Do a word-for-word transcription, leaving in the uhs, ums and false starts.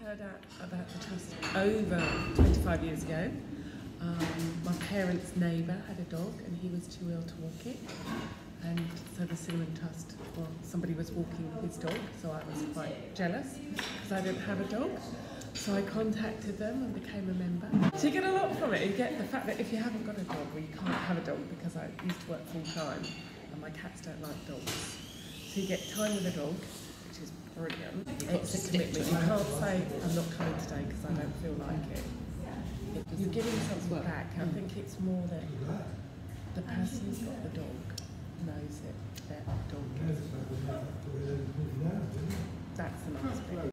heard out about the trust over twenty-five years ago. Um, my parents' neighbour had a dog and he was too ill to walk it. And so the Cinnamon Trust, well, somebody was walking his dog, so I was quite jealous because I didn't have a dog. So I contacted them and became a member. So you get a lot from it. You get the fact that if you haven't got a dog, well, you can't have a dog because I used to work full time and my cats don't like dogs. So you get time with a dog, which is brilliant. It's a commitment. You can't say, I'm not coming today because I don't feel like it. You're giving something back. I think it's more that the person who's got the dog knows it, their dog is. That's the nice bit.